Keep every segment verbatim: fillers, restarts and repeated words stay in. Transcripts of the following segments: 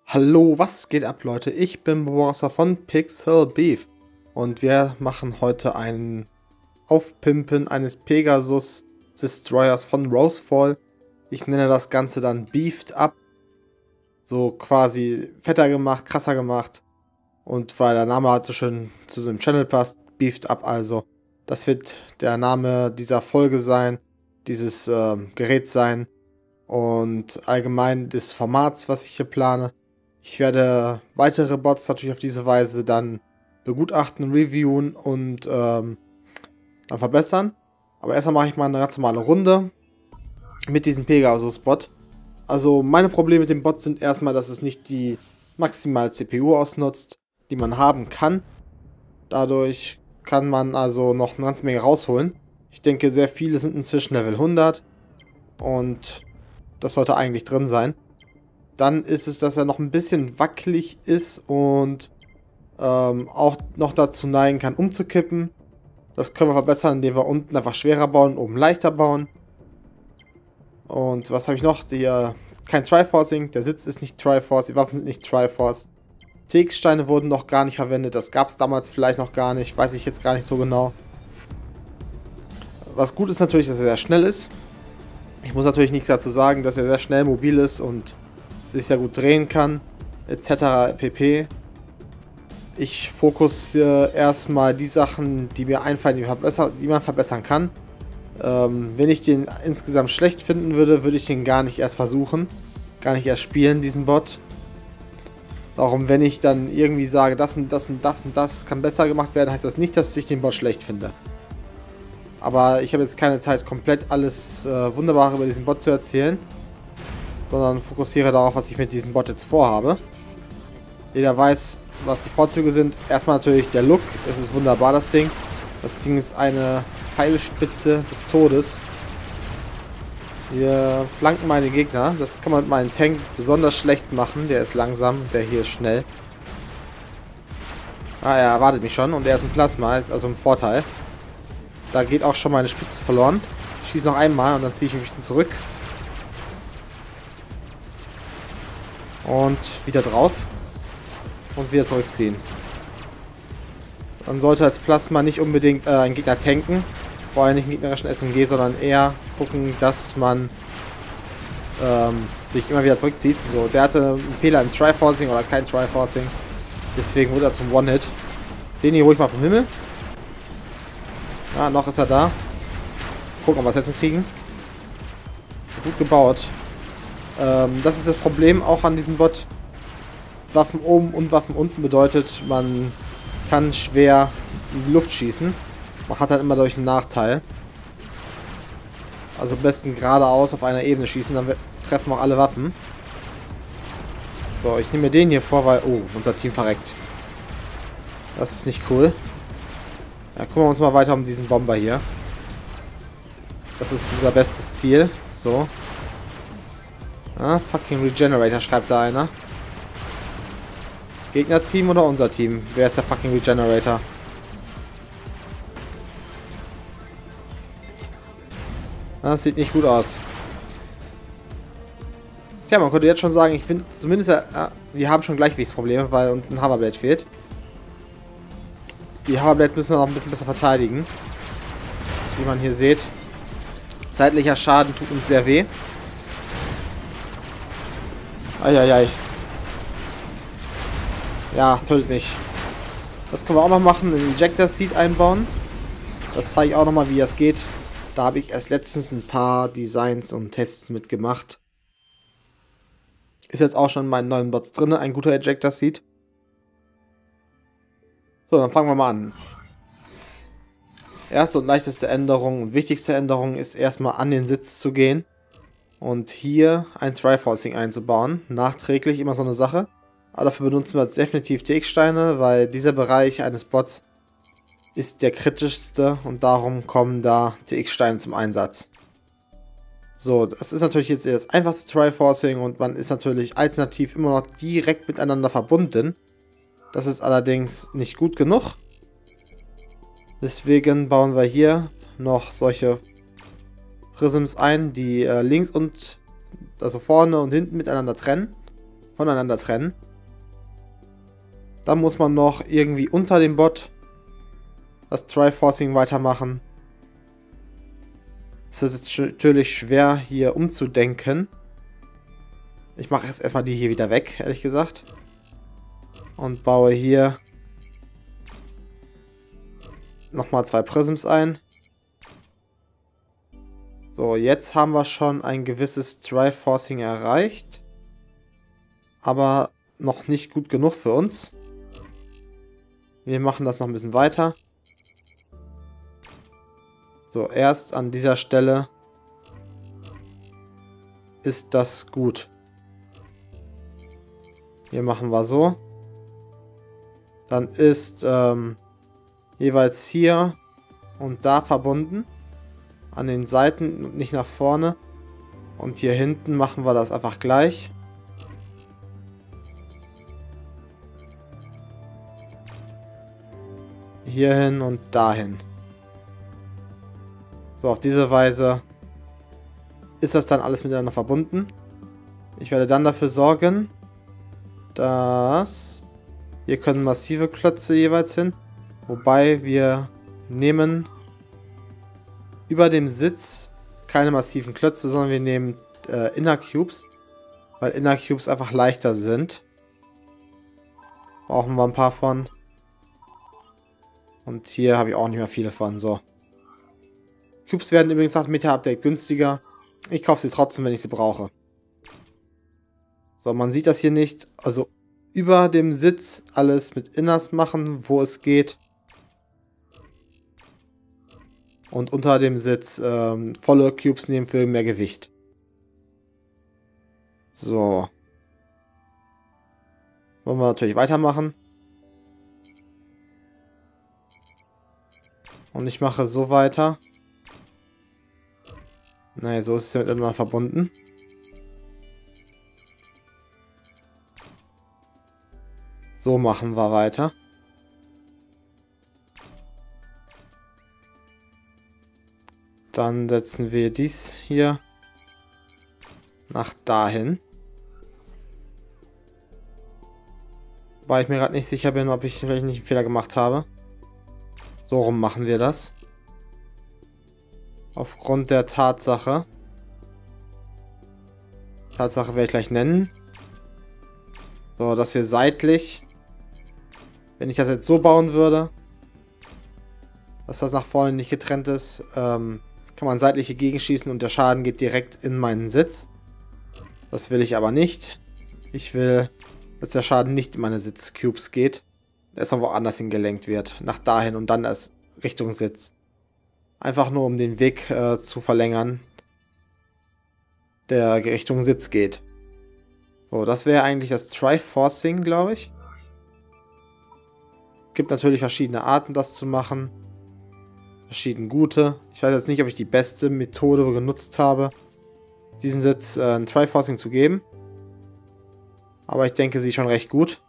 Hallo, was geht ab, Leute? Ich bin Boris von Pixel Beef und wir machen heute ein Aufpimpen eines Pegasus Destroyers von Rosefall. Ich nenne das Ganze dann Beefed Up. So quasi fetter gemacht, krasser gemacht. Und weil der Name halt so schön zu so einem Channel passt, Beefed Up also. Das wird der Name dieser Folge sein, dieses äh, Gerät sein und allgemein des Formats, was ich hier plane. Ich werde weitere Bots natürlich auf diese Weise dann begutachten, reviewen und ähm, dann verbessern. Aber erstmal mache ich mal eine ganz normale Runde mit diesem Pegasus-Bot. Also meine Probleme mit dem Bot sind erstmal, dass es nicht die maximale C P U ausnutzt, die man haben kann. Dadurch kann man also noch eine ganze Menge rausholen. Ich denke, sehr viele sind inzwischen Level hundert und das sollte eigentlich drin sein. Dann ist es, dass er noch ein bisschen wackelig ist und ähm, auch noch dazu neigen kann, umzukippen. Das können wir verbessern, indem wir unten einfach schwerer bauen, oben leichter bauen. Und was habe ich noch? Die, äh, kein Triforcing, der Sitz ist nicht Triforce, die Waffen sind nicht Triforce. T X-Steine wurden noch gar nicht verwendet, das gab es damals vielleicht noch gar nicht, weiß ich jetzt gar nicht so genau. Was gut ist natürlich, dass er sehr schnell ist. Ich muss natürlich nichts dazu sagen, dass er sehr schnell mobil ist und sich sehr gut drehen kann, et cetera pp. Ich fokussiere erstmal die Sachen, die mir einfallen, die, verbessern, die man verbessern kann. Ähm, wenn ich den insgesamt schlecht finden würde, würde ich den gar nicht erst versuchen, gar nicht erst spielen, diesen Bot. Darum, wenn ich dann irgendwie sage, das und das und das und das kann besser gemacht werden, heißt das nicht, dass ich den Bot schlecht finde. Aber ich habe jetzt keine Zeit, komplett alles äh, Wunderbare über diesen Bot zu erzählen, sondern fokussiere darauf, was ich mit diesem Bot jetzt vorhabe. Jeder weiß, was die Vorzüge sind. Erstmal natürlich der Look. Es ist wunderbar, das Ding. Das Ding ist eine Pfeilspitze des Todes. Wir flanken meine Gegner. Das kann man mit meinem Tank besonders schlecht machen. Der ist langsam, der hier ist schnell. Ah, er erwartet mich schon und er ist ein Plasma, ist also ein Vorteil. Da geht auch schon meine Spitze verloren. Ich schieße noch einmal und dann ziehe ich mich ein bisschen zurück. Und wieder drauf. Und wieder zurückziehen. Man sollte als Plasma nicht unbedingt äh, einen Gegner tanken. Vor allem nicht einen gegnerischen S M G, sondern eher gucken, dass man ähm, sich immer wieder zurückzieht. So, der hatte einen Fehler im Triforcing oder kein Triforcing. Deswegen wurde er zum One-Hit. Den hier hole ich mal vom Himmel. Ja, noch ist er da. Gucken, ob wir es jetzt kriegen. Gut gebaut. Ähm, das ist das Problem auch an diesem Bot. Waffen oben und Waffen unten bedeutet, man kann schwer in die Luft schießen. Man hat dann immer dadurch einen Nachteil. Also am besten geradeaus auf einer Ebene schießen, dann treffen auch alle Waffen. So, ich nehme mir den hier vor, weil... Oh, unser Team verreckt. Das ist nicht cool. Ja, gucken wir uns mal weiter um diesen Bomber hier. Das ist unser bestes Ziel. So. Ah, fucking Regenerator, schreibt da einer. Gegnerteam oder unser Team? Wer ist der fucking Regenerator? Das sieht nicht gut aus. Tja, man könnte jetzt schon sagen, ich bin zumindest... Äh, wir haben schon Gleichgewichtsprobleme, weil uns ein Hoverblade fehlt. Die Hoverblades müssen wir noch ein bisschen besser verteidigen. Wie man hier sieht. Zeitlicher Schaden tut uns sehr weh. Eieiei. Ja, tötet mich. Das können wir auch noch machen. Einen Ejector Seat einbauen. Das zeige ich auch nochmal, wie das geht. Da habe ich erst letztens ein paar Designs und Tests mitgemacht. Ist jetzt auch schon in meinen neuen Bots drin. Ein guter Ejector Seat. So, dann fangen wir mal an. Erste und leichteste Änderung und wichtigste Änderung ist erstmal an den Sitz zu gehen. Und hier ein Triforcing einzubauen. Nachträglich immer so eine Sache. Aber dafür benutzen wir definitiv T X-Steine, weil dieser Bereich eines Bots ist der kritischste und darum kommen da T X-Steine zum Einsatz. So, das ist natürlich jetzt das einfachste Triforcing und man ist natürlich alternativ immer noch direkt miteinander verbunden. Das ist allerdings nicht gut genug. Deswegen bauen wir hier noch solche Prisms ein, die äh, links und also vorne und hinten miteinander trennen. voneinander trennen. Dann muss man noch irgendwie unter dem Bot das Triforcing weitermachen. Es ist jetzt natürlich schwer hier umzudenken. Ich mache jetzt erstmal die hier wieder weg, ehrlich gesagt. Und baue hier nochmal zwei Prisms ein. So, jetzt haben wir schon ein gewisses Triforcing erreicht. Aber noch nicht gut genug für uns. Wir machen das noch ein bisschen weiter. So, erst an dieser Stelle ist das gut. Hier machen wir so. Dann ist ähm, jeweils hier und da verbunden. An den Seiten und nicht nach vorne. Und hier hinten machen wir das einfach gleich. Hierhin und dahin. So, auf diese Weise ist das dann alles miteinander verbunden. Ich werde dann dafür sorgen, dass hier können massive Klötze jeweils hin. Wobei wir nehmen über dem Sitz keine massiven Klötze, sondern wir nehmen äh, Inner Cubes, weil Inner Cubes einfach leichter sind. Brauchen wir ein paar von. Und hier habe ich auch nicht mehr viele von. So. Cubes werden übrigens nach dem Meta-Update günstiger. Ich kaufe sie trotzdem, wenn ich sie brauche. So, man sieht das hier nicht. Also über dem Sitz alles mit Inners machen, wo es geht. Und unter dem Sitz ähm, volle Cubes nehmen für mehr Gewicht. So. Wollen wir natürlich weitermachen. Und ich mache so weiter. Naja, so ist es miteinander verbunden. So machen wir weiter. Dann setzen wir dies hier nach dahin. Weil ich mir gerade nicht sicher bin, ob ich vielleicht nicht einen Fehler gemacht habe. So rum machen wir das. Aufgrund der Tatsache. Tatsache werde ich gleich nennen. So, dass wir seitlich, wenn ich das jetzt so bauen würde, dass das nach vorne nicht getrennt ist, ähm, kann man seitlich gegenschießen und der Schaden geht direkt in meinen Sitz. Das will ich aber nicht. Ich will, dass der Schaden nicht in meine Sitzcubes geht. Erst mal woanders hingelenkt wird. Nach dahin und dann erst Richtung Sitz. Einfach nur, um den Weg äh, zu verlängern, der Richtung Sitz geht. So, das wäre eigentlich das Triforcing, glaube ich. Gibt natürlich verschiedene Arten, das zu machen. Verschieden gute. Ich weiß jetzt nicht, ob ich die beste Methode genutzt habe, diesen Sitz äh, ein Triforcing zu geben. Aber ich denke, sie ist schon recht gut.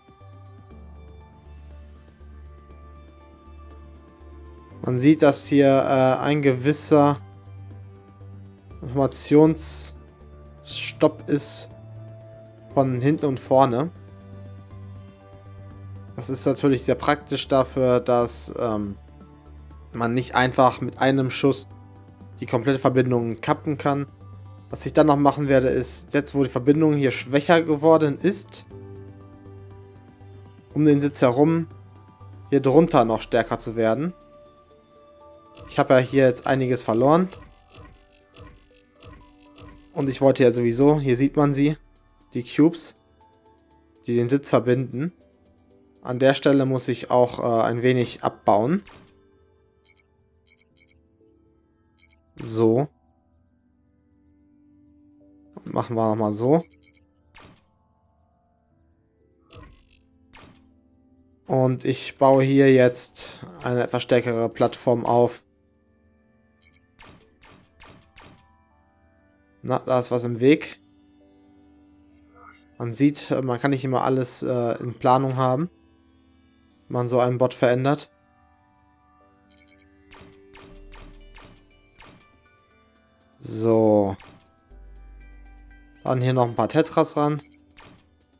Man sieht, dass hier äh, ein gewisser Informationsstopp ist von hinten und vorne. Das ist natürlich sehr praktisch dafür, dass ähm, man nicht einfach mit einem Schuss die komplette Verbindung kappen kann. Was ich dann noch machen werde, ist, jetzt wo die Verbindung hier schwächer geworden ist, um den Sitz herum hier drunter noch stärker zu werden. Ich habe ja hier jetzt einiges verloren. Und ich wollte ja sowieso, hier sieht man sie, die Cubes, die den Sitz verbinden. An der Stelle muss ich auch äh, ein wenig abbauen. So. Und machen wir nochmal so. Und ich baue hier jetzt eine etwas stärkere Plattform auf. Na, da ist was im Weg. Man sieht, man kann nicht immer alles äh, in Planung haben, wenn man so einen Bot verändert. So. Dann hier noch ein paar Tetras ran.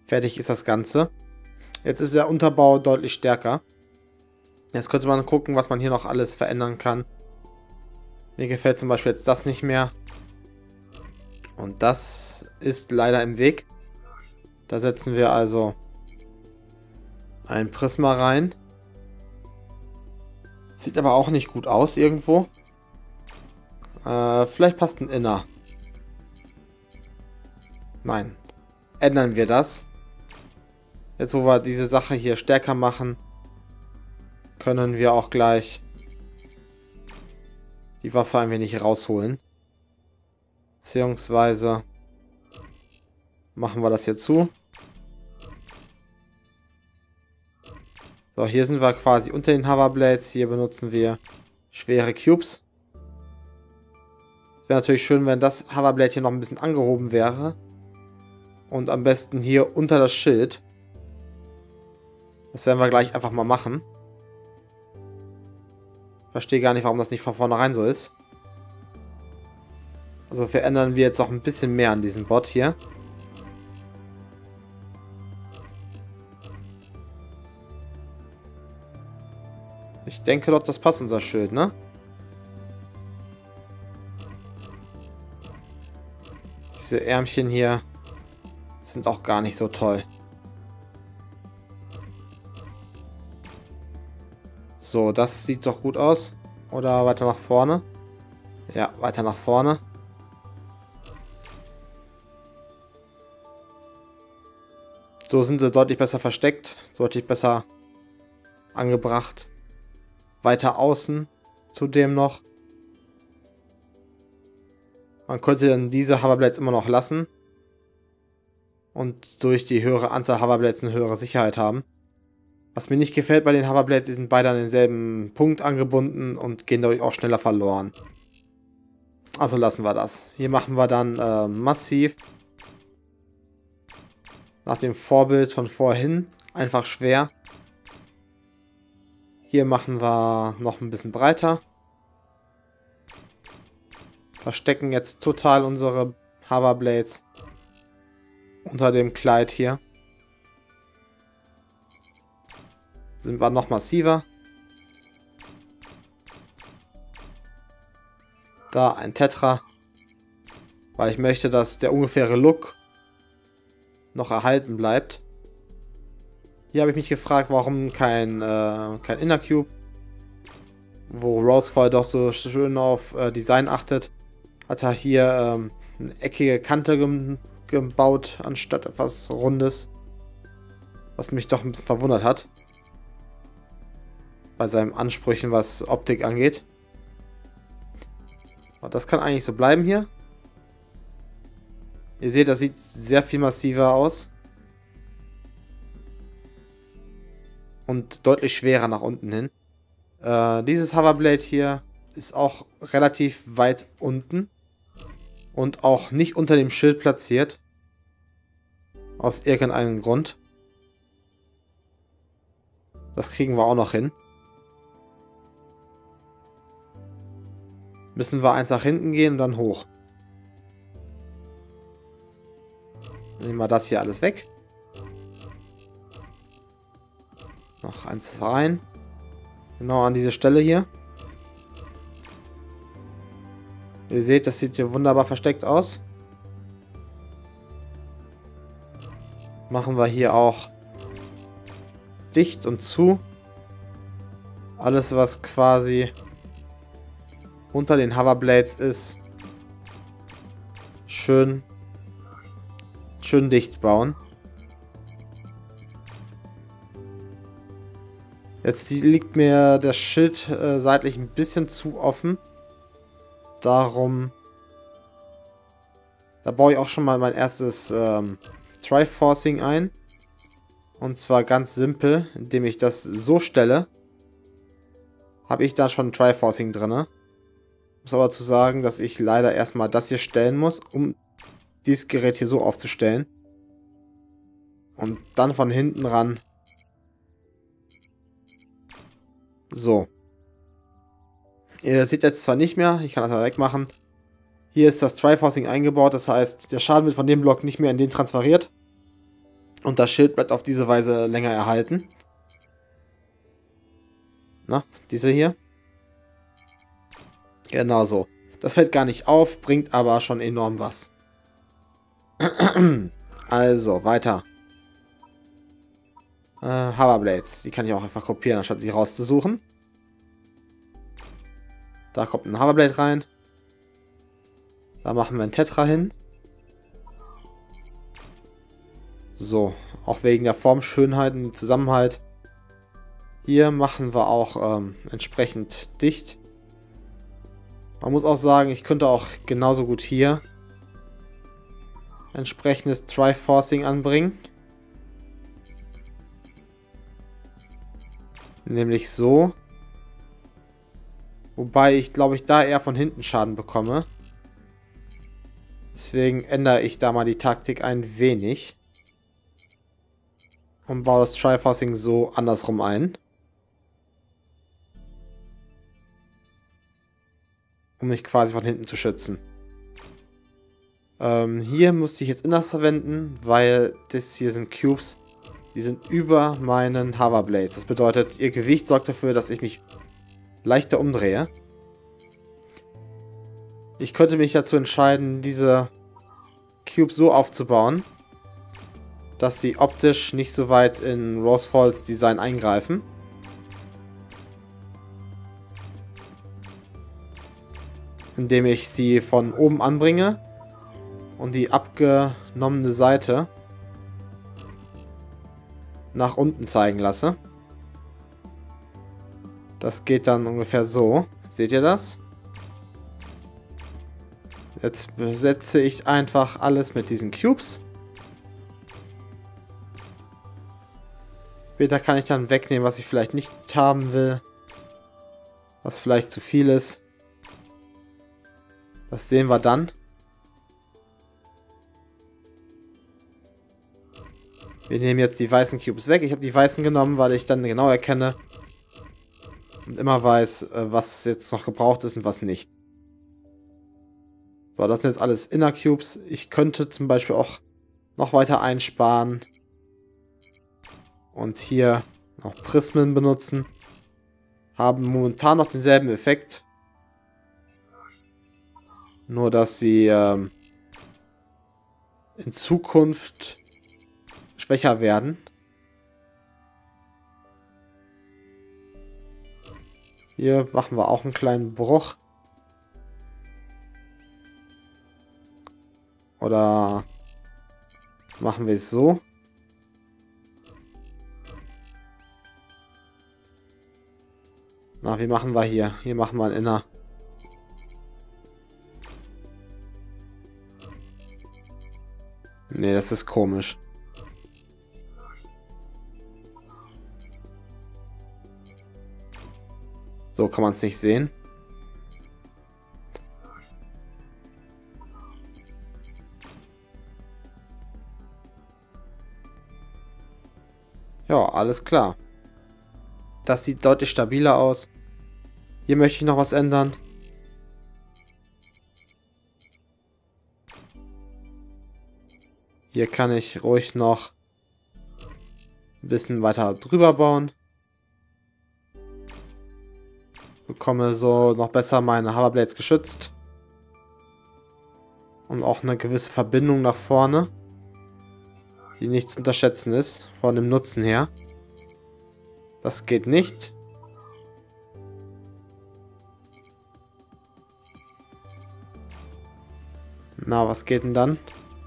Fertig ist das Ganze. Jetzt ist der Unterbau deutlich stärker. Jetzt könnte man gucken, was man hier noch alles verändern kann. Mir gefällt zum Beispiel jetzt das nicht mehr. Und das ist leider im Weg. Da setzen wir also ein Prisma rein. Sieht aber auch nicht gut aus irgendwo. Äh, vielleicht passt ein Inner. Nein. Ändern wir das. Jetzt, wo wir diese Sache hier stärker machen, können wir auch gleich die Waffe ein wenig rausholen. Beziehungsweise machen wir das hier zu. So, hier sind wir quasi unter den Hoverblades. Hier benutzen wir schwere Cubes. Es wäre natürlich schön, wenn das Hoverblade hier noch ein bisschen angehoben wäre. Und am besten hier unter das Schild. Das werden wir gleich einfach mal machen. Verstehe gar nicht, warum das nicht von vornherein so ist. Also verändern wir jetzt noch ein bisschen mehr an diesem Bot hier. Ich denke doch, das passt unser Schild, ne? Diese Ärmchen hier sind auch gar nicht so toll. So, das sieht doch gut aus. Oder weiter nach vorne? Ja, weiter nach vorne. So sind sie deutlich besser versteckt, deutlich besser angebracht. Weiter außen zudem noch. Man könnte dann diese Hoverblades immer noch lassen. Und durch die höhere Anzahl Hoverblades eine höhere Sicherheit haben. Was mir nicht gefällt bei den Hoverblades, die sind beide an denselben Punkt angebunden und gehen dadurch auch schneller verloren. Also lassen wir das. Hier machen wir dann äh, massiv. Nach dem Vorbild von vorhin. Einfach schwer. Hier machen wir noch ein bisschen breiter. Verstecken jetzt total unsere Hoverblades unter dem Kleid hier. Sind wir noch massiver. Da ein Tetra. Weil ich möchte, dass der ungefähre Look noch erhalten bleibt. Hier habe ich mich gefragt, warum kein, äh, kein Inner Cube. Wo Rosefall doch so schön auf äh, Design achtet. Hat er hier ähm, eine eckige Kante gem gebaut, anstatt etwas Rundes. Was mich doch ein bisschen verwundert hat. Bei seinen Ansprüchen, was Optik angeht. Aber das kann eigentlich so bleiben hier. Ihr seht, das sieht sehr viel massiver aus. Und deutlich schwerer nach unten hin. Äh, dieses Hoverblade hier ist auch relativ weit unten. Und auch nicht unter dem Schild platziert. Aus irgendeinem Grund. Das kriegen wir auch noch hin. Müssen wir eins nach hinten gehen und dann hoch. Nehmen wir das hier alles weg. Noch eins rein. Genau an diese Stelle hier. Ihr seht, das sieht hier wunderbar versteckt aus. Machen wir hier auch dicht und zu. Alles, was quasi unter den Hoverblades ist, schön, schön dicht bauen. Jetzt liegt mir das Schild äh, seitlich ein bisschen zu offen. Darum, da baue ich auch schon mal mein erstes ähm, Triforcing ein. Und zwar ganz simpel, indem ich das so stelle, habe ich da schon ein Triforcing drin. Muss aber zu sagen, dass ich leider erstmal das hier stellen muss, um dieses Gerät hier so aufzustellen. Und dann von hinten ran. So. Ihr seht jetzt zwar nicht mehr, ich kann das mal wegmachen. Hier ist das Triforcing eingebaut, das heißt, der Schaden wird von dem Block nicht mehr in den transferiert. Und das Schild bleibt auf diese Weise länger erhalten. Na, diese hier. Genau so. Das fällt gar nicht auf, bringt aber schon enorm was. Also, weiter. Äh, Hoverblades. Die kann ich auch einfach kopieren, anstatt sie rauszusuchen. Da kommt ein Hoverblade rein. Da machen wir ein Tetra hin. So, auch wegen der Formschönheit und Zusammenhalt. Hier machen wir auch ähm, entsprechend dicht. Man muss auch sagen, ich könnte auch genauso gut hier entsprechendes Triforcing anbringen. Nämlich so. Wobei ich, glaube ich, da eher von hinten Schaden bekomme. Deswegen ändere ich da mal die Taktik ein wenig. Und baue das Triforcing so andersrum ein. Um mich quasi von hinten zu schützen. Ähm, hier musste ich jetzt Inners verwenden, weil das hier sind Cubes, die sind über meinen Hoverblades. Das bedeutet, ihr Gewicht sorgt dafür, dass ich mich leichter umdrehe. Ich könnte mich dazu entscheiden, diese Cubes so aufzubauen, dass sie optisch nicht so weit in Rosefalls Design eingreifen. Indem ich sie von oben anbringe und die abgenommene Seite nach unten zeigen lasse. Das geht dann ungefähr so. Seht ihr das? Jetzt besetze ich einfach alles mit diesen Cubes. Später kann ich dann wegnehmen, was ich vielleicht nicht haben will. Was vielleicht zu viel ist. Das sehen wir dann. Wir nehmen jetzt die weißen Cubes weg. Ich habe die weißen genommen, weil ich dann genau erkenne und immer weiß, was jetzt noch gebraucht ist und was nicht. So, das sind jetzt alles Inner Cubes. Ich könnte zum Beispiel auch noch weiter einsparen und hier noch Prismen benutzen. Haben momentan noch denselben Effekt. Nur, dass sie ähm, in Zukunft schwächer werden. Hier machen wir auch einen kleinen Bruch. Oder machen wir es so. Na, wie machen wir hier? Hier machen wir ein Inner. Nee, das ist komisch. So kann man es nicht sehen. Ja, alles klar. Das sieht deutlich stabiler aus. Hier möchte ich noch was ändern. Hier kann ich ruhig noch ein bisschen weiter drüber bauen. Bekomme so noch besser meine Hoverblades geschützt. Und auch eine gewisse Verbindung nach vorne, die nicht zu unterschätzen ist, von dem Nutzen her. Das geht nicht. Na, was geht denn dann?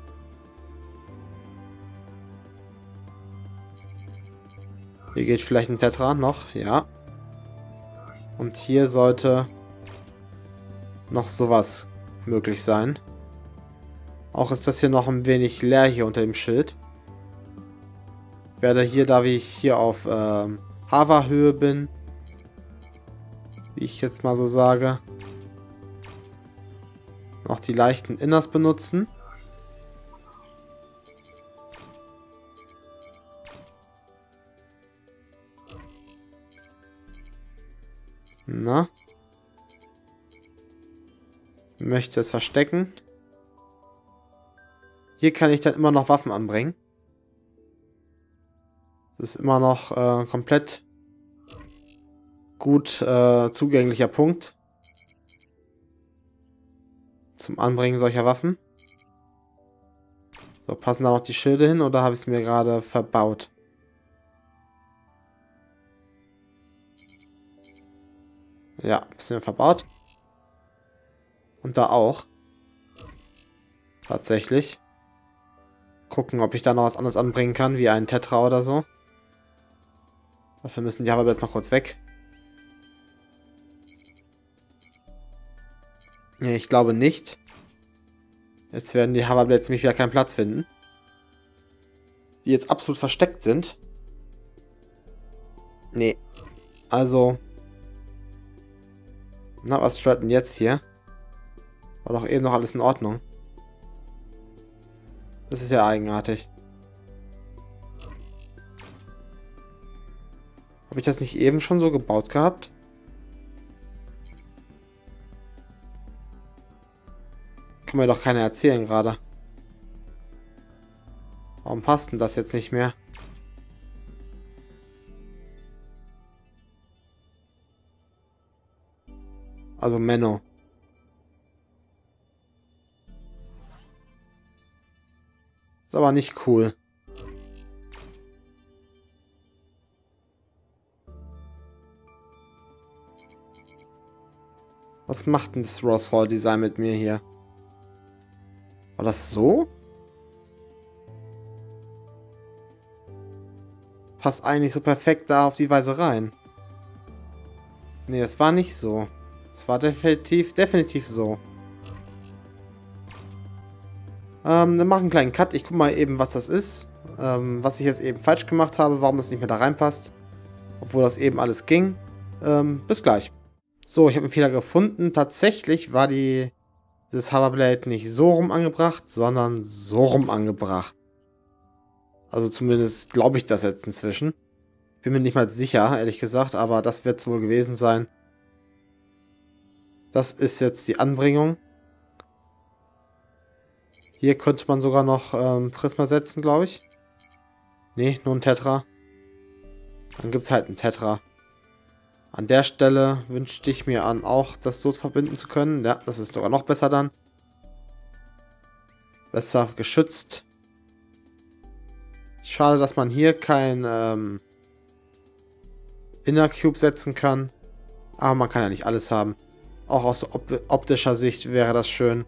Hier geht vielleicht ein Tetra noch, ja. Und hier sollte noch sowas möglich sein. Auch ist das hier noch ein wenig leer hier unter dem Schild. Ich werde hier, da wie ich hier auf ähm, Hover-Höhe bin, wie ich jetzt mal so sage, noch die leichten Inners benutzen. Na? Ich möchte es verstecken. Hier kann ich dann immer noch Waffen anbringen. Das ist immer noch äh, komplett gut äh, zugänglicher Punkt zum Anbringen solcher Waffen. So, passen da noch die Schilde hin oder habe ich es mir gerade verbaut? Ja, ein bisschen verbaut. Und da auch. Tatsächlich. Gucken, ob ich da noch was anderes anbringen kann, wie einen Tetra oder so. Dafür müssen die aber jetzt mal kurz weg. Nee, ich glaube nicht. Jetzt werden die Hoverblades nämlich wieder keinen Platz finden. Die jetzt absolut versteckt sind. Nee. Also. Na, was stört denn jetzt hier? War doch eben noch alles in Ordnung. Das ist ja eigenartig. Habe ich das nicht eben schon so gebaut gehabt? Kann mir doch keiner erzählen gerade. Warum passt denn das jetzt nicht mehr? Also Menno. Ist aber nicht cool. Was macht denn das Rosefall Design mit mir hier? War das so? Passt eigentlich so perfekt da auf die Weise rein. Nee, es war nicht so. Es war definitiv, definitiv so. Ähm, dann machen einen kleinen Cut. Ich guck mal eben, was das ist. Ähm, was ich jetzt eben falsch gemacht habe, warum das nicht mehr da reinpasst. Obwohl das eben alles ging. Ähm, bis gleich. So, ich habe einen Fehler gefunden. Tatsächlich war die das Hoverblade nicht so rum angebracht, sondern so rum angebracht. Also zumindest glaube ich das jetzt inzwischen. Bin mir nicht mal sicher, ehrlich gesagt, aber das wird es wohl gewesen sein. Das ist jetzt die Anbringung. Hier könnte man sogar noch ähm, Prisma setzen, glaube ich. Nee, nur ein Tetra. Dann gibt es halt ein Tetra. An der Stelle wünschte ich mir an, auch das so verbinden zu können. Ja, das ist sogar noch besser dann. Besser geschützt. Schade, dass man hier kein ähm, Inner Cube setzen kann. Aber man kann ja nicht alles haben. Auch aus op optischer Sicht wäre das schön.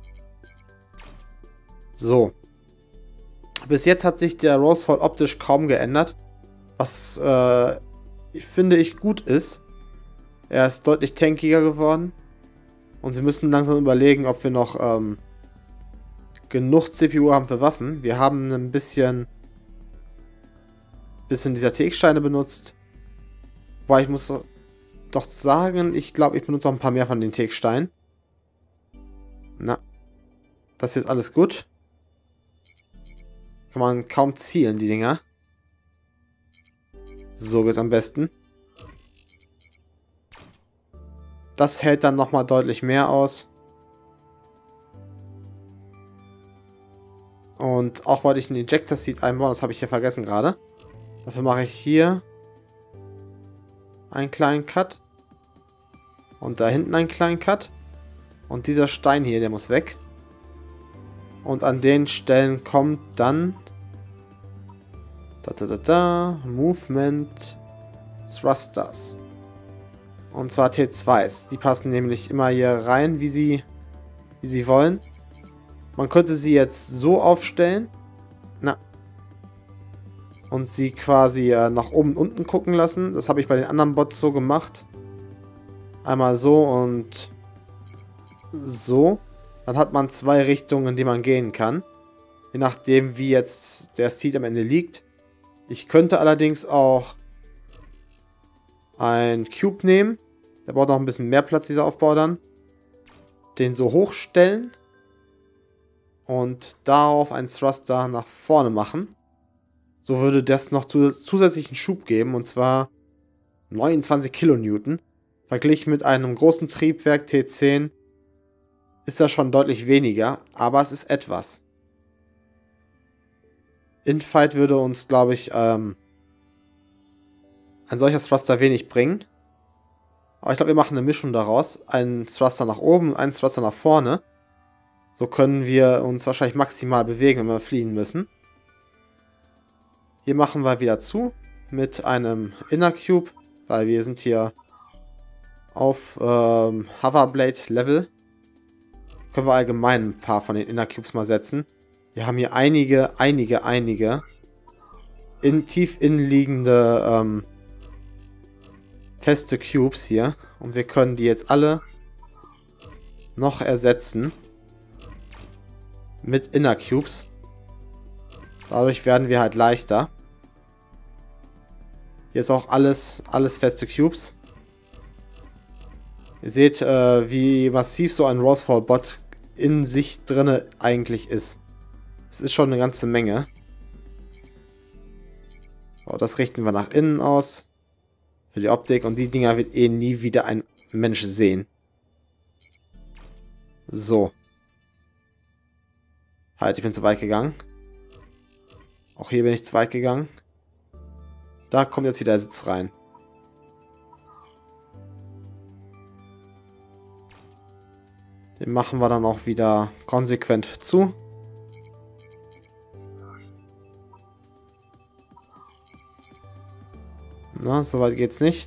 So. Bis jetzt hat sich der Rosefall optisch kaum geändert. Was äh, finde ich gut ist. Er ist deutlich tankiger geworden. Und sie müssen langsam überlegen, ob wir noch ähm, genug C P U haben für Waffen. Wir haben ein bisschen, bisschen dieser T X-Steine benutzt. Wobei ich muss doch sagen, ich glaube, ich benutze auch ein paar mehr von den T X-Steinen. Na, das ist jetzt alles gut. Kann man kaum zielen, die Dinger. So geht's am besten. Das hält dann nochmal deutlich mehr aus. Und auch wollte ich einen Ejector Seat einbauen, das habe ich hier vergessen gerade. Dafür mache ich hier einen kleinen Cut. Und da hinten einen kleinen Cut. Und dieser Stein hier, der muss weg. Und an den Stellen kommt dann da da da da Movement Thrusters. Und zwar T zweis. Die passen nämlich immer hier rein, wie sie, wie sie wollen. Man könnte sie jetzt so aufstellen. Na. Und sie quasi äh, nach oben und unten gucken lassen. Das habe ich bei den anderen Bots so gemacht. Einmal so und so. Dann hat man zwei Richtungen, in die man gehen kann. Je nachdem, wie jetzt der Seed am Ende liegt. Ich könnte allerdings auch ein Cube nehmen. Der braucht noch ein bisschen mehr Platz, dieser Aufbau dann. Den so hochstellen. Und darauf einen Thruster nach vorne machen. So würde das noch zusätzlichen Schub geben. Und zwar neunundzwanzig Kilonewton. Verglichen mit einem großen Triebwerk T zehn ist das schon deutlich weniger. Aber es ist etwas. Infight würde uns, glaube ich, ähm, ein solcher Thruster wenig bringen. Aber ich glaube, wir machen eine Mischung daraus. Einen Thruster nach oben und einen Thruster nach vorne. So können wir uns wahrscheinlich maximal bewegen, wenn wir fliehen müssen. Hier machen wir wieder zu mit einem Inner Cube, weil wir sind hier auf ähm, Hoverblade Level. Können wir allgemein ein paar von den Inner Cubes mal setzen. Wir haben hier einige, einige, einige in, tief innenliegende ähm, feste Cubes hier. Und wir können die jetzt alle noch ersetzen mit Inner Cubes. Dadurch werden wir halt leichter. Hier ist auch alles, alles feste Cubes. Ihr seht, äh, wie massiv so ein Rosefall-Bot in sich drinne eigentlich ist. Es ist schon eine ganze Menge. So, das richten wir nach innen aus. Für die Optik. Und die Dinger wird eh nie wieder ein Mensch sehen. So. Halt, ich bin zu weit gegangen. Auch hier bin ich zu weit gegangen. Da kommt jetzt wieder der Sitz rein. Den machen wir dann auch wieder konsequent zu. Na, so weit geht's nicht.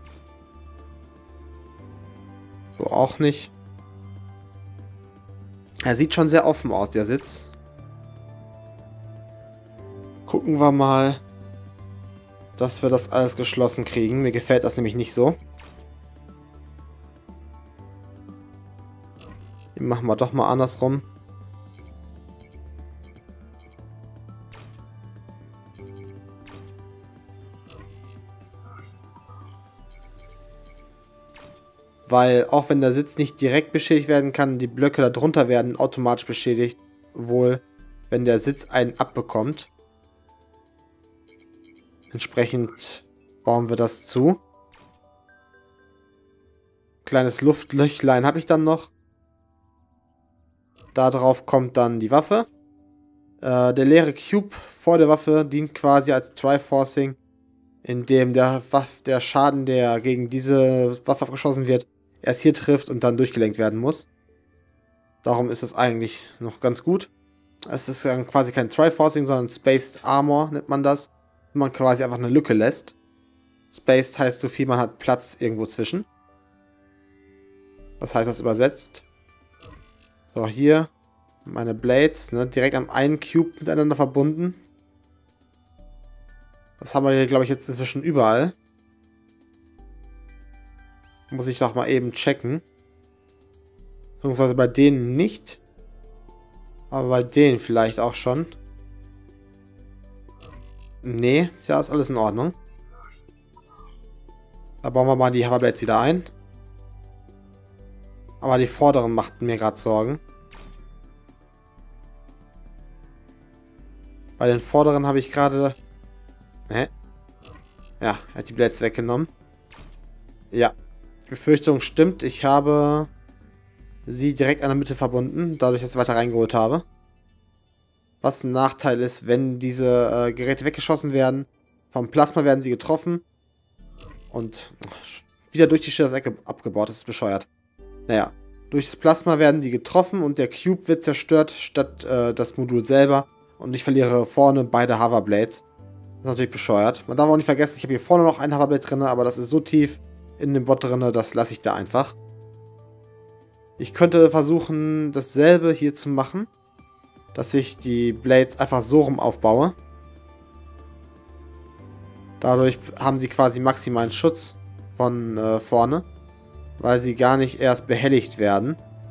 So auch nicht. Er sieht schon sehr offen aus, der Sitz. Gucken wir mal, dass wir das alles geschlossen kriegen. Mir gefällt das nämlich nicht so. Den machen wir doch mal andersrum. Weil auch wenn der Sitz nicht direkt beschädigt werden kann, die Blöcke darunter werden automatisch beschädigt. Wohl, wenn der Sitz einen abbekommt. Entsprechend bauen wir das zu. Kleines Luftlöchlein habe ich dann noch. Darauf kommt dann die Waffe. Äh, der leere Cube vor der Waffe dient quasi als Triforcing, in dem der, Waff, der Schaden, der gegen diese Waffe abgeschossen wird, erst hier trifft und dann durchgelenkt werden muss. Darum ist es eigentlich noch ganz gut. Es ist dann quasi kein Triforcing, sondern Spaced Armor nennt man das. Wenn man quasi einfach eine Lücke lässt. Spaced heißt so viel, man hat Platz irgendwo zwischen. Was heißt das übersetzt? So, hier meine Blades, ne, direkt am einen Cube miteinander verbunden. Das haben wir hier, glaube ich, jetzt inzwischen überall. Muss ich doch mal eben checken. Beziehungsweise bei denen nicht. Aber bei denen vielleicht auch schon. Nee, ja, ist alles in Ordnung. Da bauen wir mal die Hoverblades wieder ein. Aber die vorderen machten mir gerade Sorgen. Bei den vorderen habe ich gerade... Hä? Ja, er hat die Blades weggenommen. Ja. Die Befürchtung stimmt. Ich habe sie direkt an der Mitte verbunden, dadurch, dass ich weiter reingeholt habe. Was ein Nachteil ist, wenn diese äh, Geräte weggeschossen werden. Vom Plasma werden sie getroffen. Und ach, wieder durch die Schildersecke abgebaut. Das ist bescheuert. Naja, durch das Plasma werden die getroffen und der Cube wird zerstört, statt äh, das Modul selber. Und ich verliere vorne beide Hoverblades. Das ist natürlich bescheuert. Man darf auch nicht vergessen, ich habe hier vorne noch ein Hoverblade drin, aber das ist so tief in dem Bot drin, das lasse ich da einfach. Ich könnte versuchen, dasselbe hier zu machen. Dass ich die Blades einfach so rum aufbaue. Dadurch haben sie quasi maximalen Schutz von äh, vorne. Weil sie gar nicht erst behelligt werden.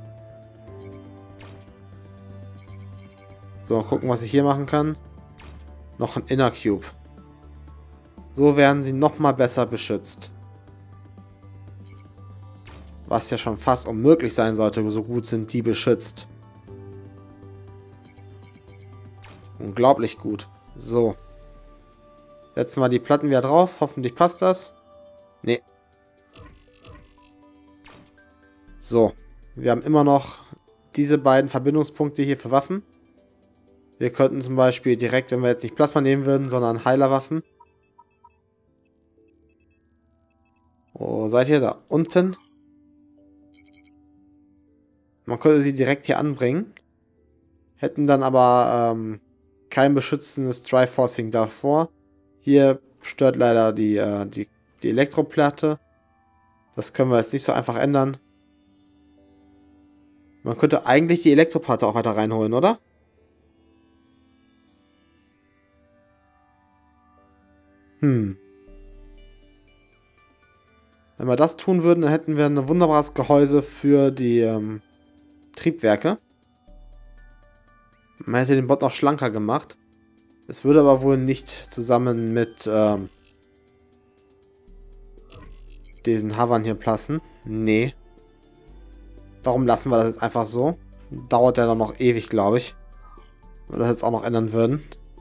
So, gucken, was ich hier machen kann. Noch ein Inner Cube. So werden sie nochmal besser beschützt. Was ja schon fast unmöglich sein sollte, so gut sind die beschützt. Unglaublich gut. So. Setzen wir die Platten wieder drauf. Hoffentlich passt das. Nee. So. Wir haben immer noch diese beiden Verbindungspunkte hier für Waffen. Wir könnten zum Beispiel direkt, wenn wir jetzt nicht Plasma nehmen würden, sondern Heilerwaffen, Wo seid ihr? Da unten. Man könnte sie direkt hier anbringen. Hätten dann aber ähm, kein beschützendes Triforcing davor. Hier stört leider die, äh, die, die Elektroplatte. Das können wir jetzt nicht so einfach ändern. Man könnte eigentlich die Elektroplatte auch weiter reinholen, oder? Hm. Wenn wir das tun würden, dann hätten wir ein wunderbares Gehäuse für die ähm, Triebwerke. Man hätte den Bot noch schlanker gemacht. Es würde aber wohl nicht zusammen mit ähm, diesen Hovern hier passen. Nee. Darum lassen wir das jetzt einfach so. Dauert ja dann noch ewig, glaube ich. Wenn wir das jetzt auch noch ändern würden.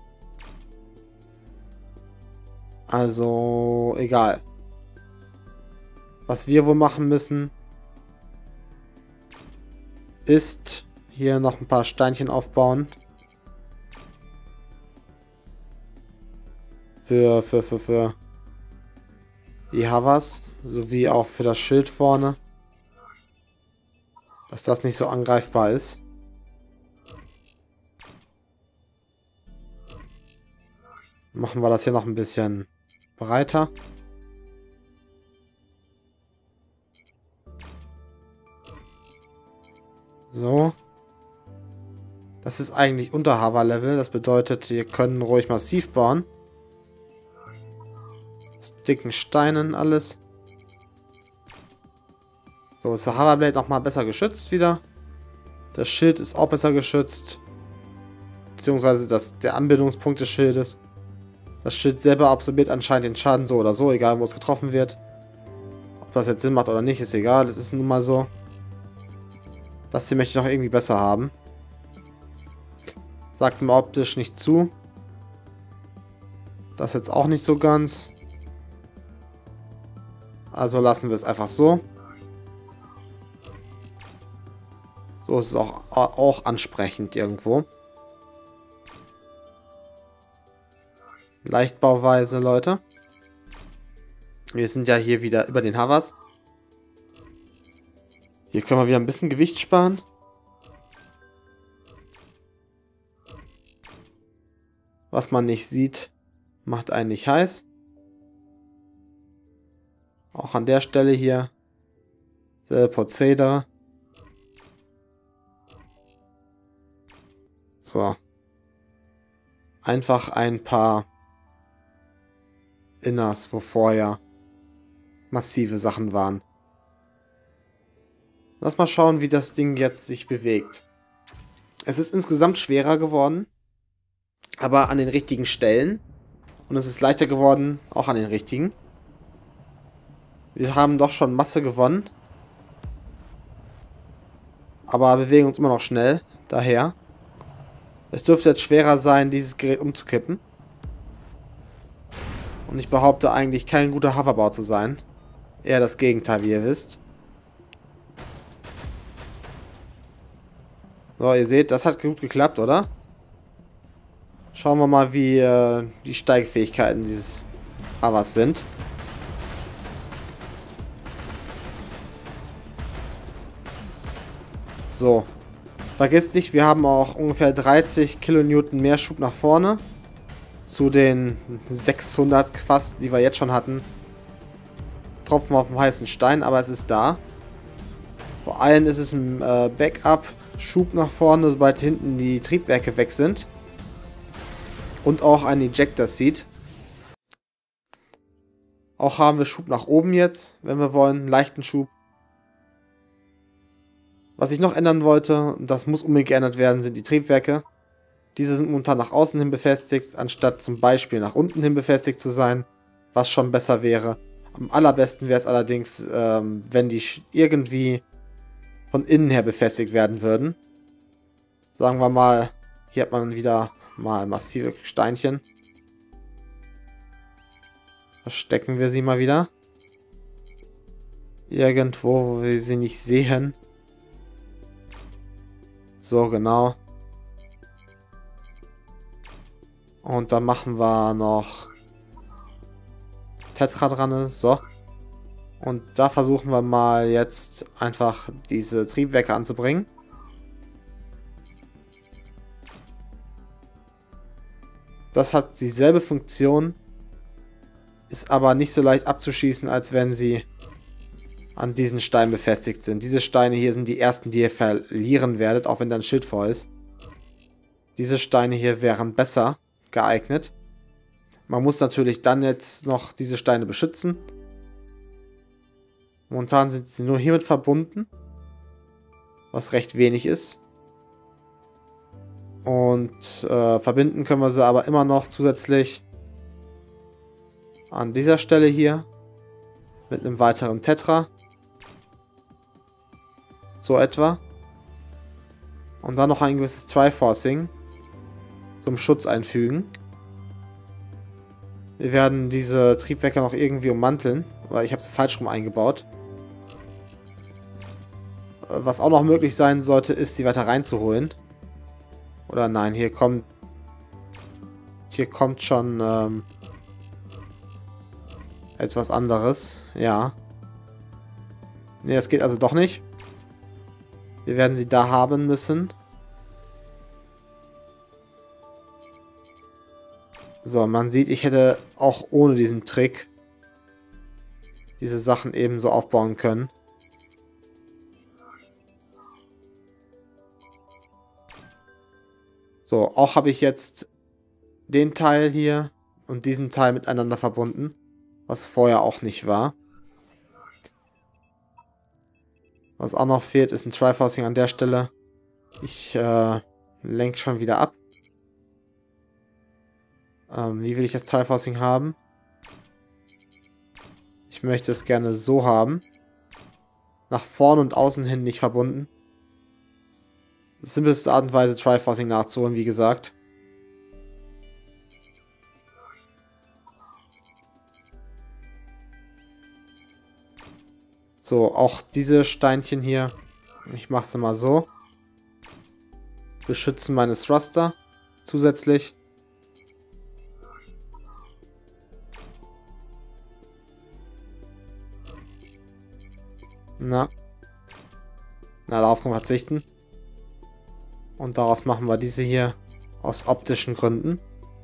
Also, egal. Was wir wohl machen müssen, ist hier noch ein paar Steinchen aufbauen. Für, für, für, für die Hovers, sowie auch für das Schild vorne. Dass das nicht so angreifbar ist. Machen wir das hier noch ein bisschen breiter. So. Das ist eigentlich unter Hover-Level. Das bedeutet, wir können ruhig massiv bauen. Aus dicken Steinen alles. So, ist der Hoverblade nochmal besser geschützt wieder. Das Schild ist auch besser geschützt. Beziehungsweise das, der Anbindungspunkt des Schildes. Das Schild selber absorbiert anscheinend den Schaden so oder so, egal wo es getroffen wird. Ob das jetzt Sinn macht oder nicht, ist egal. Das ist nun mal so. Das hier möchte ich noch irgendwie besser haben. Sagt mir optisch nicht zu. Das jetzt auch nicht so ganz. Also lassen wir es einfach so. So ist es auch, auch ansprechend irgendwo. Leichtbauweise, Leute. Wir sind ja hier wieder über den Hovers. Hier können wir wieder ein bisschen Gewicht sparen. Was man nicht sieht, macht einen nicht heiß. Auch an der Stelle hier. Selbe Prozedere. So. Einfach ein paar Inners, wo vorher massive Sachen waren. Lass mal schauen, wie das Ding jetzt sich bewegt. Es ist insgesamt schwerer geworden, aber an den richtigen Stellen. Und es ist leichter geworden, auch an den richtigen. Wir haben doch schon Masse gewonnen. Aber bewegen uns immer noch schnell. Daher. Es dürfte jetzt schwerer sein, dieses Gerät umzukippen. Und ich behaupte eigentlich, kein guter Hoverbau zu sein. Eher das Gegenteil, wie ihr wisst. So, ihr seht, das hat gut geklappt, oder? Schauen wir mal, wie äh, die Steigfähigkeiten dieses Hovers sind. So. Vergesst nicht, wir haben auch ungefähr dreißig Kilonewton mehr Schub nach vorne. Zu den sechshundert fast, die wir jetzt schon hatten. Tropfen auf dem heißen Stein, aber es ist da. Vor allem ist es ein äh, Backup-Schub nach vorne, sobald hinten die Triebwerke weg sind. Und auch ein Ejector-Seat. Auch haben wir Schub nach oben jetzt, wenn wir wollen. Einen leichten Schub. Was ich noch ändern wollte, das muss unbedingt geändert werden, sind die Triebwerke. Diese sind momentan nach außen hin befestigt, anstatt zum Beispiel nach unten hin befestigt zu sein, was schon besser wäre. Am allerbesten wäre es allerdings, ähm, wenn die irgendwie von innen her befestigt werden würden. Sagen wir mal, hier hat man wieder mal massive Steinchen. Verstecken wir sie mal wieder. Irgendwo, wo wir sie nicht sehen. So, genau. Und dann machen wir noch Tetra dran. So. Und da versuchen wir mal jetzt einfach diese Triebwerke anzubringen. Das hat dieselbe Funktion, ist aber nicht so leicht abzuschießen, als wenn sie an diesen Stein befestigt sind. Diese Steine hier sind die ersten, die ihr verlieren werdet, auch wenn da ein Schild vor ist. Diese Steine hier wären besser geeignet. Man muss natürlich dann jetzt noch diese Steine beschützen. Momentan sind sie nur hiermit verbunden, was recht wenig ist. Und äh, verbinden können wir sie aber immer noch zusätzlich an dieser Stelle hier mit einem weiteren Tetra. So etwa. Und dann noch ein gewisses Triforcing zum Schutz einfügen. Wir werden diese Triebwerke noch irgendwie ummanteln, weil ich habe sie falsch rum eingebaut. Was auch noch möglich sein sollte, ist, sie weiter reinzuholen. Oder nein, hier kommt... Hier kommt schon ähm, etwas anderes. Ja. Ne, das geht also doch nicht. Wir werden sie da haben müssen. So, man sieht, ich hätte auch ohne diesen Trick diese Sachen ebenso aufbauen können. So, auch habe ich jetzt den Teil hier und diesen Teil miteinander verbunden, was vorher auch nicht war. Was auch noch fehlt, ist ein Triforcing an der Stelle. Ich äh, lenke schon wieder ab. Ähm, wie will ich das Triforcing haben? Ich möchte es gerne so haben. Nach vorne und außen hin nicht verbunden. Die simpelste Art und Weise, Triforcing nachzuholen, wie gesagt. So, auch diese Steinchen hier. Ich mache sie mal so. Beschützen meine Thruster zusätzlich. Na. Na, darauf können wir verzichten. Und daraus machen wir diese hier aus optischen Gründen.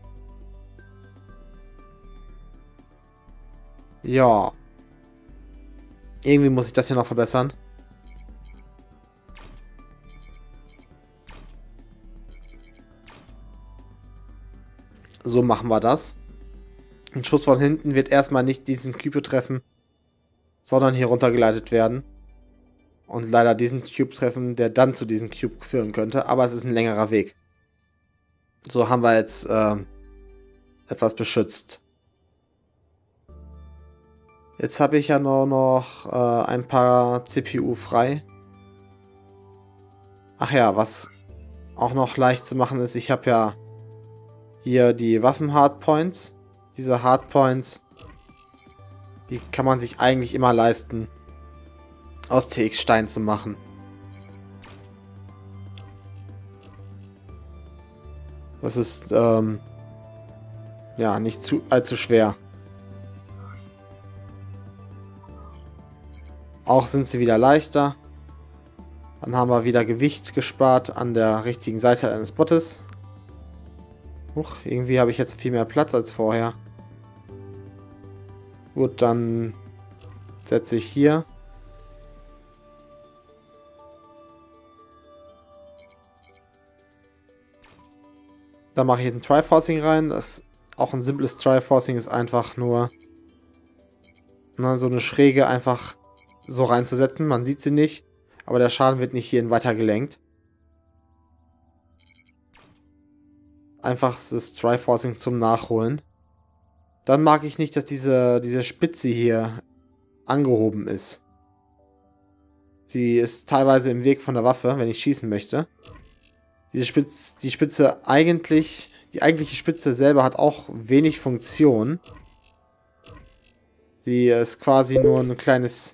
Ja. Irgendwie muss ich das hier noch verbessern. So machen wir das. Ein Schuss von hinten wird erstmal nicht diesen Cube treffen, sondern hier runtergeleitet werden. Und leider diesen Cube treffen, der dann zu diesem Cube führen könnte. Aber es ist ein längerer Weg. So haben wir jetzt äh, etwas beschützt. Jetzt habe ich ja nur noch äh, ein paar C P U frei. Ach ja, was auch noch leicht zu machen ist, ich habe ja hier die Waffen-Hardpoints. Diese Hardpoints, die kann man sich eigentlich immer leisten, aus T X-Stein zu machen. Das ist, ähm, ja, nicht zu, allzu schwer. Auch sind sie wieder leichter. Dann haben wir wieder Gewicht gespart an der richtigen Seite eines Bottes. Huch, irgendwie habe ich jetzt viel mehr Platz als vorher. Gut, dann setze ich hier. Da mache ich ein Triforcing rein. Das ist auch ein simples Triforcing, ist einfach nur na, so eine Schräge einfach so reinzusetzen. Man sieht sie nicht, aber der Schaden wird nicht hierhin weiter gelenkt. Einfachstes Triforcing zum Nachholen. Dann mag ich nicht, dass diese, diese Spitze hier angehoben ist. Sie ist teilweise im Weg von der Waffe, wenn ich schießen möchte. Diese Spitze, die Spitze eigentlich, die eigentliche Spitze selber hat auch wenig Funktion. Sie ist quasi nur ein kleines,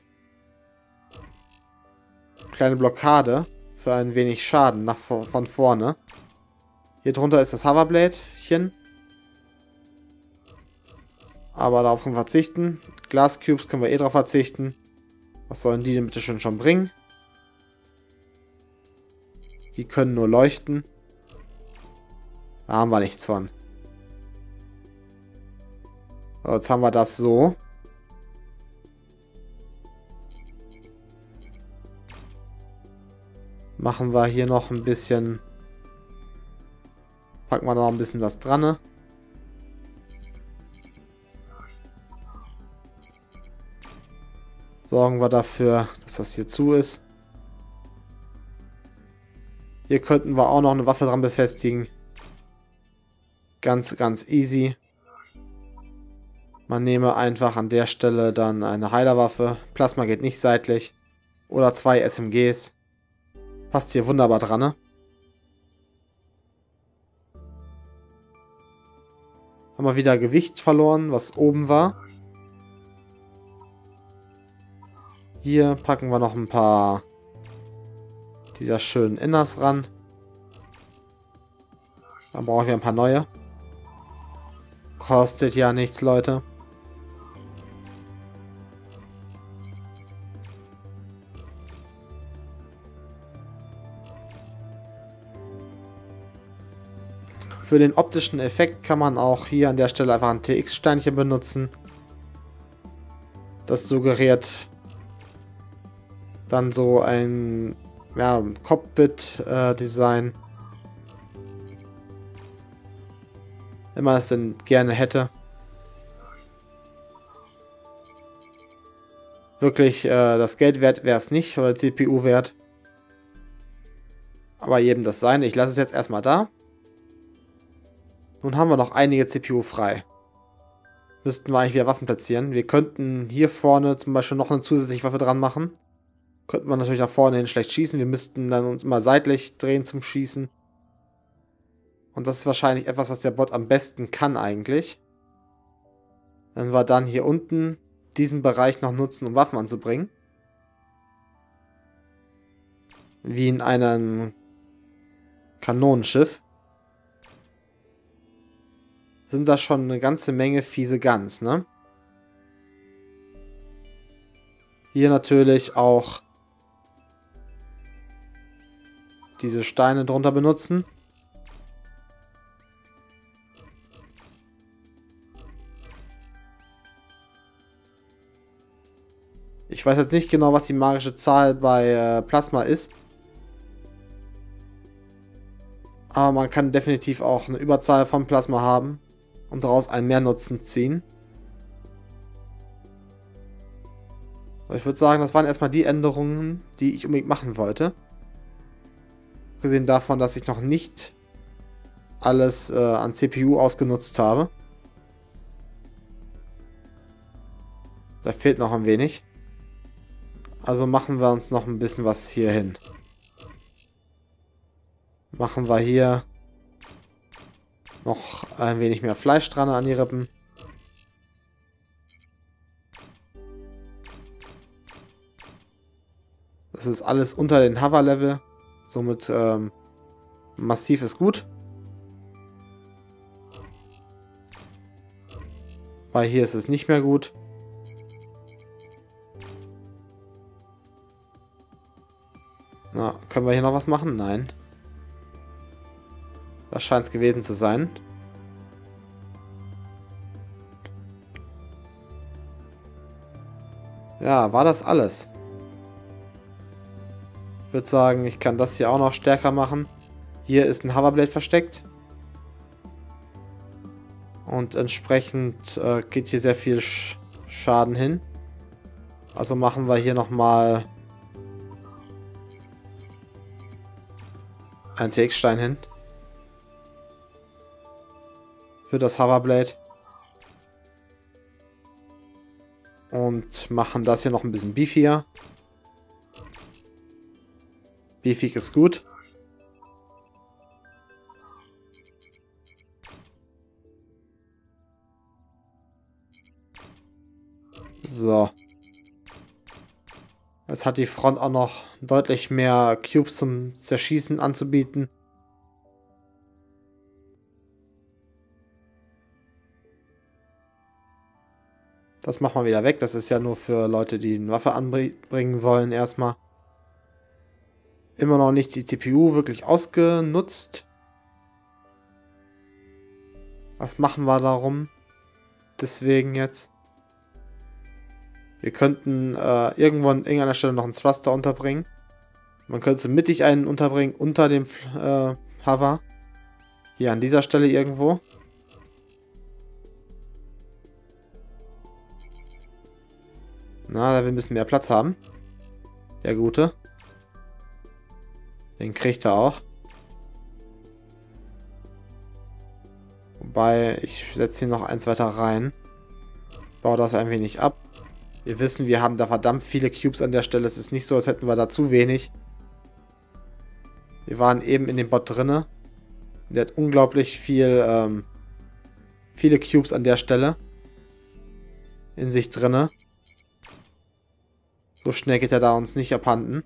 kleine Blockade für ein wenig Schaden nach, von vorne. Hier drunter ist das Hoverbladechen. Aber darauf können wir verzichten. Glass Cubes können wir eh darauf verzichten. Was sollen die denn bitte schön schon bringen? Die können nur leuchten. Da haben wir nichts von. So, jetzt haben wir das so. Machen wir hier noch ein bisschen... Packen wir noch ein bisschen was dran. Ne? Sorgen wir dafür, dass das hier zu ist. Hier könnten wir auch noch eine Waffe dran befestigen. Ganz, ganz easy. Man nehme einfach an der Stelle dann eine Heilerwaffe. Plasma geht nicht seitlich. Oder zwei S M Gs. Passt hier wunderbar dran, ne? Haben wir wieder Gewicht verloren, was oben war. Hier packen wir noch ein paar dieser schönen Inners ran. Dann brauchen wir ein paar neue. Kostet ja nichts, Leute. Für den optischen Effekt kann man auch hier an der Stelle einfach ein T X-Steinchen benutzen. Das suggeriert dann so ein ja, Cockpit-Design. Äh, Wenn man es denn gerne hätte. Wirklich äh, das Geld wert wäre es nicht, oder C P U wert. Aber jedem das sein. Ich lasse es jetzt erstmal da. Nun haben wir noch einige C P U frei. Müssten wir eigentlich wieder Waffen platzieren. Wir könnten hier vorne zum Beispiel noch eine zusätzliche Waffe dran machen. Könnten wir natürlich nach vorne hin schlecht schießen. Wir müssten dann uns immer seitlich drehen zum Schießen. Und das ist wahrscheinlich etwas, was der Bot am besten kann eigentlich. Wenn wir dann hier unten diesen Bereich noch nutzen, um Waffen anzubringen. Wie in einem Kanonenschiff. Sind das schon eine ganze Menge fiese Guns, ne? Hier natürlich auch diese Steine drunter benutzen. Ich weiß jetzt nicht genau, was die magische Zahl bei äh, Plasma ist. Aber man kann definitiv auch eine Überzahl von Plasma haben und daraus einen Mehrnutzen ziehen. Ich würde sagen, das waren erstmal die Änderungen, die ich unbedingt machen wollte. Abgesehen davon, dass ich noch nicht alles äh, an C P U ausgenutzt habe. Da fehlt noch ein wenig. Also machen wir uns noch ein bisschen was hier hin. Machen wir hier noch ein wenig mehr Fleisch dran an die Rippen. Das ist alles unter den Hover-Level. Somit ähm, massiv ist gut. Weil hier ist es nicht mehr gut. Na, können wir hier noch was machen? Nein. Das scheint es gewesen zu sein. Ja, war das alles. Ich würde sagen, ich kann das hier auch noch stärker machen. Hier ist ein Hoverblade versteckt. Und entsprechend äh, geht hier sehr viel Sch Schaden hin. Also machen wir hier nochmal einen T X-Stein hin. Für das Hoverblade. Und machen das hier noch ein bisschen beefier. Beefig ist gut. So. Jetzt hat die Front auch noch deutlich mehr Cubes zum Zerschießen anzubieten. Das machen wir wieder weg. Das ist ja nur für Leute, die eine Waffe anbringen wollen erstmal. Immer noch nicht die C P U wirklich ausgenutzt. Was machen wir darum? Deswegen jetzt. Wir könnten äh, irgendwo an irgendeiner Stelle noch einen Thruster unterbringen. Man könnte mittig einen unterbringen unter dem äh, Hover. Hier an dieser Stelle irgendwo. Na, da will ein bisschen mehr Platz haben. Der Gute. Den kriegt er auch. Wobei, ich setze hier noch eins weiter rein. Baue das ein wenig ab. Wir wissen, wir haben da verdammt viele Cubes an der Stelle. Es ist nicht so, als hätten wir da zu wenig. Wir waren eben in dem Bot drinne. Der hat unglaublich viel, ähm, viele Cubes an der Stelle. In sich drinne. So schnell geht er da uns nicht abhanden.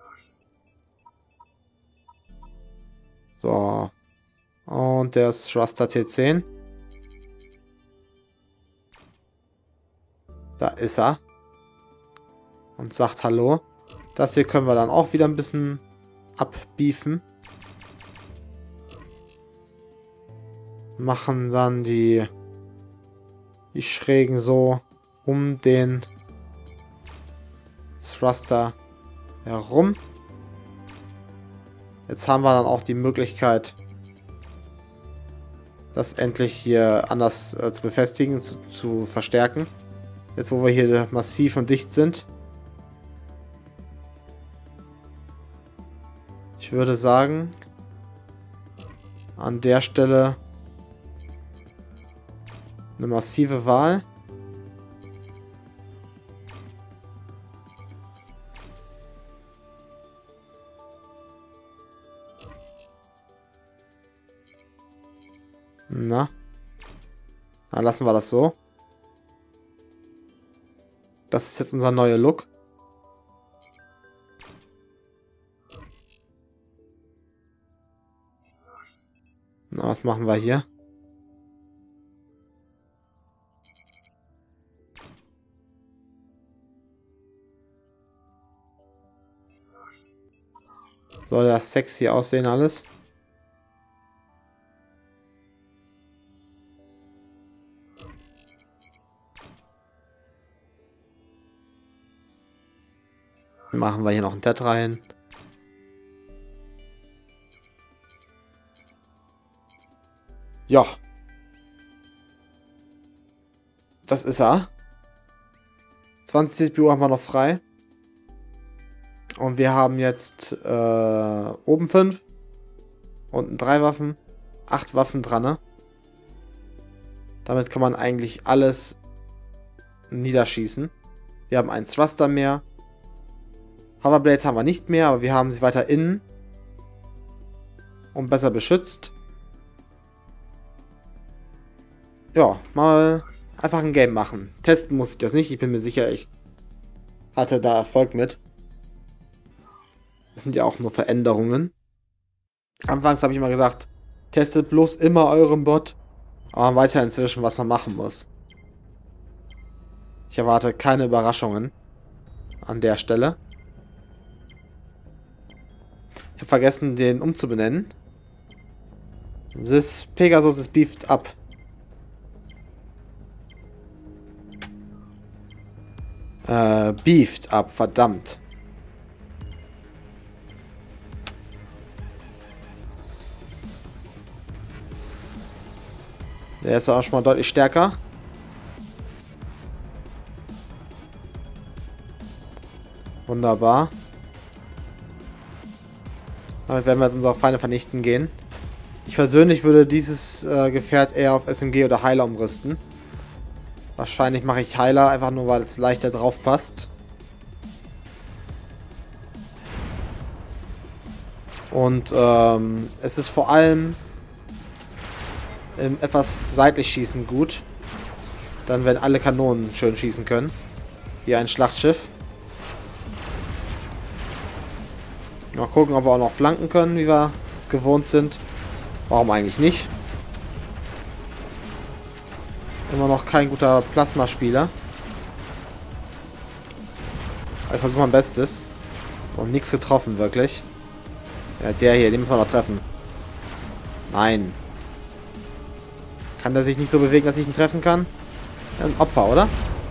So. Und der ist Thruster T zehn. Da ist er. Und sagt Hallo. Das hier können wir dann auch wieder ein bisschen abbeefen. Machen dann die, die Schrägen so um den Thruster herum. Jetzt haben wir dann auch die Möglichkeit, das endlich hier anders äh, zu befestigen, zu, zu verstärken. Jetzt, wo wir hier massiv und dicht sind. Ich würde sagen, an der Stelle eine massive Wahl. Na. Dann lassen wir das so. Das ist jetzt unser neuer Look. Na, was machen wir hier? Soll das sexy aussehen alles? Machen wir hier noch ein Ted rein. Ja. Das ist er. zwanzig C P U haben wir noch frei. Und wir haben jetzt äh, oben fünf. Unten drei Waffen. acht Waffen dran, ne? Damit kann man eigentlich alles niederschießen. Wir haben einen Thruster mehr. Hoverblades haben wir nicht mehr, aber wir haben sie weiter innen. Und besser beschützt. Ja, mal einfach ein Game machen. Testen muss ich das nicht. Ich bin mir sicher, ich hatte da Erfolg mit. Das sind ja auch nur Veränderungen. Anfangs habe ich immer gesagt, testet bloß immer euren Bot. Aber man weiß ja inzwischen, was man machen muss. Ich erwarte keine Überraschungen an der Stelle. Ich habe vergessen, den umzubenennen. This Pegasus is beefed up. Äh, beefed up, verdammt. Der ist auch schon mal deutlich stärker. Wunderbar. Damit werden wir jetzt unsere Feinde vernichten gehen. Ich persönlich würde dieses äh, Gefährt eher auf S M G oder Heiler umrüsten. Wahrscheinlich mache ich Heiler, einfach nur, weil es leichter drauf passt. Und ähm, es ist vor allem im etwas seitlich schießen gut. Dann werden alle Kanonen schön schießen können. Wie ein Schlachtschiff. Mal gucken, ob wir auch noch flanken können, wie wir es gewohnt sind. Warum eigentlich nicht? Immer noch kein guter Plasmaspieler. Ich versuche mein Bestes. Und nichts getroffen, wirklich. Ja, der hier, den müssen wir noch treffen. Nein. Kann der sich nicht so bewegen, dass ich ihn treffen kann? Ja, ein Opfer, oder?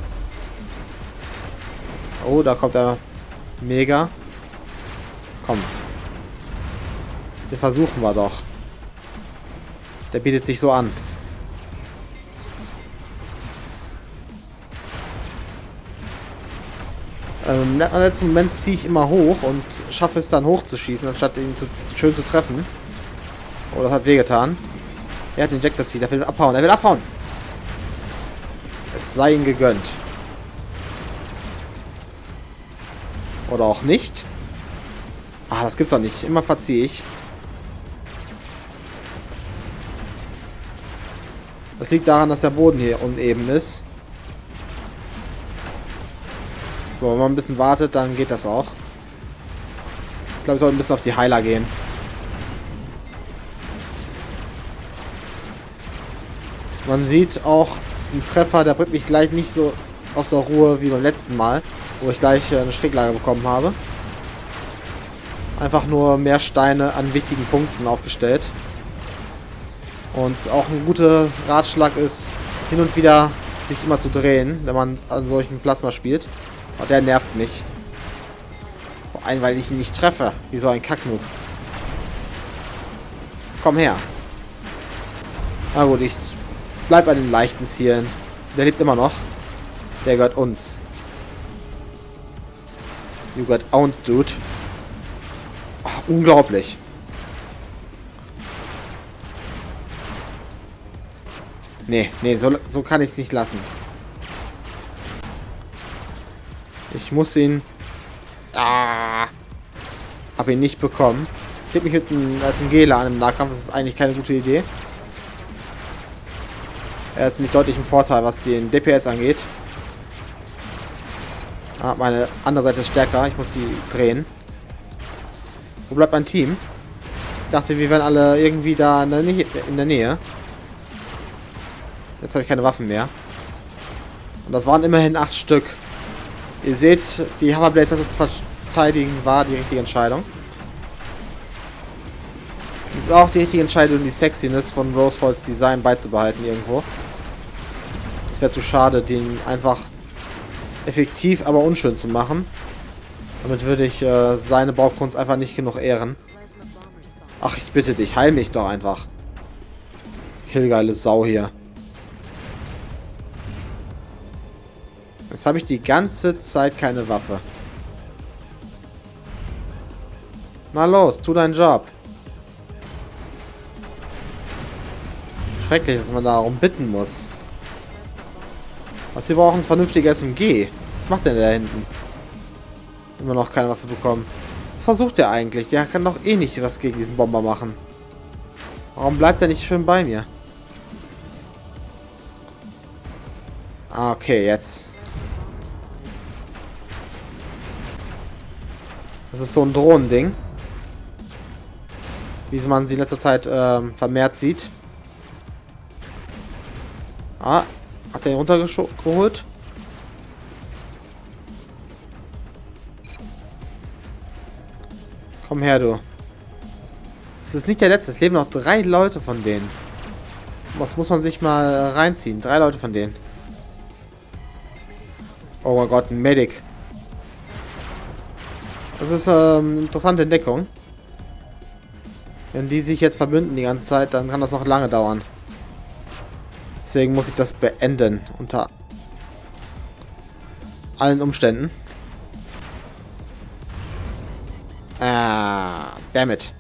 Oh, da kommt er. Mega. Komm. Den versuchen wir doch. Der bietet sich so an. Ähm, Im letzten Moment ziehe ich immer hoch und schaffe es dann hochzuschießen, anstatt ihn zu, schön zu treffen. Oh, das hat wehgetan. Er hat den Injector Seed, er will abhauen, er will abhauen. Es sei ihm gegönnt. Oder auch nicht. Ah, das gibt's doch nicht. Immer verziehe ich. Das liegt daran, dass der Boden hier uneben ist. So, wenn man ein bisschen wartet, dann geht das auch. Ich glaube, ich sollte ein bisschen auf die Heiler gehen. Man sieht auch einen Treffer, der bringt mich gleich nicht so aus der Ruhe wie beim letzten Mal, wo ich gleich eine Schräglage bekommen habe. Einfach nur mehr Steine an wichtigen Punkten aufgestellt. Und auch ein guter Ratschlag ist, hin und wieder sich immer zu drehen, wenn man an solchen Plasma spielt. Aber der nervt mich. Vor allem, weil ich ihn nicht treffe. Wie so ein Kacknoob. Komm her. Na gut, ich bleib bei den leichten Zielen. Der lebt immer noch. Der gehört uns. You got owned, dude. Ach, unglaublich. Nee, nee, so, so kann ich es nicht lassen. Ich muss ihn... Ah, hab ihn nicht bekommen. Ich hab mich mit einem S M Gler an im Nahkampf. Das ist eigentlich keine gute Idee. Er ist nämlich deutlich im Vorteil, was den D P S angeht. Ah, meine andere Seite ist stärker. Ich muss sie drehen. Wo bleibt mein Team? Ich dachte, wir wären alle irgendwie da in der Nähe. In der Nähe. Jetzt habe ich keine Waffen mehr. Und das waren immerhin acht Stück. Ihr seht, die Hammerblade besser zu verteidigen war die richtige Entscheidung. Das ist auch die richtige Entscheidung, die Sexiness von Rosefalls Design beizubehalten irgendwo. Es wäre zu schade, den einfach effektiv, aber unschön zu machen. Damit würde ich äh, seine Baukunst einfach nicht genug ehren. Ach, ich bitte dich, heil mich doch einfach. Killgeile Sau hier. Jetzt habe ich die ganze Zeit keine Waffe. Na los, tu deinen Job. Schrecklich, dass man darum bitten muss. Was wir brauchen, ist vernünftige S M G. Was macht denn der da hinten? Immer noch keine Waffe bekommen. Was versucht der eigentlich? Der kann doch eh nicht was gegen diesen Bomber machen. Warum bleibt er nicht schön bei mir? Ah, okay, jetzt. Das ist so ein Drohnending. Wie man sie in letzter Zeit ähm, vermehrt sieht. Ah, hat er ihn runtergeholt? Komm her, du. Es ist nicht der letzte. Es leben noch drei Leute von denen. Was muss man sich mal reinziehen? Drei Leute von denen. Oh mein Gott, ein Medic. Das ist ähm, eine interessante Entdeckung. Wenn die sich jetzt verbünden die ganze Zeit, dann kann das noch lange dauern. Deswegen muss ich das beenden. Unter allen Umständen. Ah, damn it.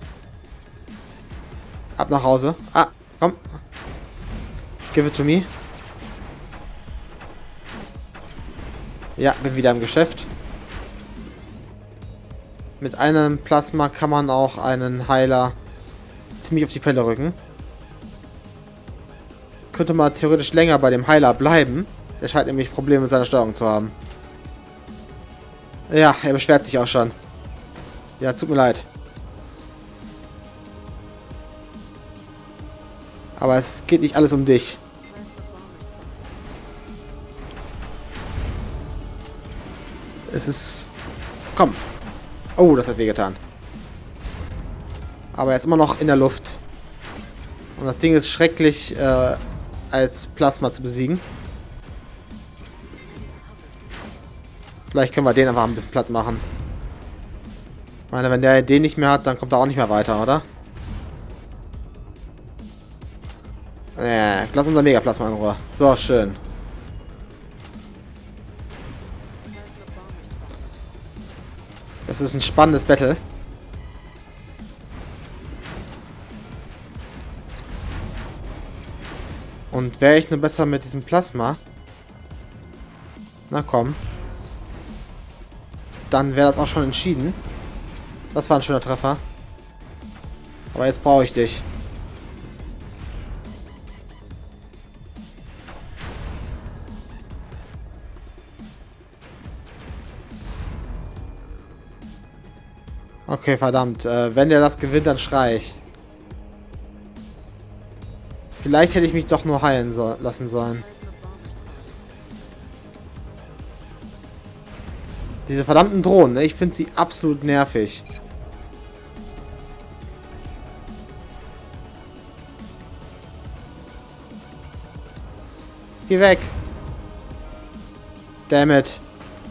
Ab nach Hause. Ah, komm. Give it to me. Ja, bin wieder im Geschäft. Mit einem Plasma kann man auch einen Heiler ziemlich auf die Pelle rücken. Könnte man theoretisch länger bei dem Heiler bleiben. Der scheint nämlich Probleme mit seiner Steuerung zu haben. Ja, er beschwert sich auch schon. Ja, tut mir leid. Aber es geht nicht alles um dich. Es ist Komm. Oh, das hat wehgetan. Aber er ist immer noch in der Luft. Und das Ding ist schrecklich äh, als Plasma zu besiegen. Vielleicht können wir den einfach ein bisschen platt machen. Ich meine, wenn der den nicht mehr hat, dann kommt er auch nicht mehr weiter, oder? Äh, lass unser Megaplasma in Ruhe. So, schön. Das ist ein spannendes Battle. Und wäre ich nur besser mit diesem Plasma? Na komm. Dann wäre das auch schon entschieden. Das war ein schöner Treffer. Aber jetzt brauche ich dich. Okay, verdammt. Äh, wenn der das gewinnt, dann schrei ich. Vielleicht hätte ich mich doch nur heilen so lassen sollen. Diese verdammten Drohnen, ne? Ich finde sie absolut nervig. Geh weg. Damn it.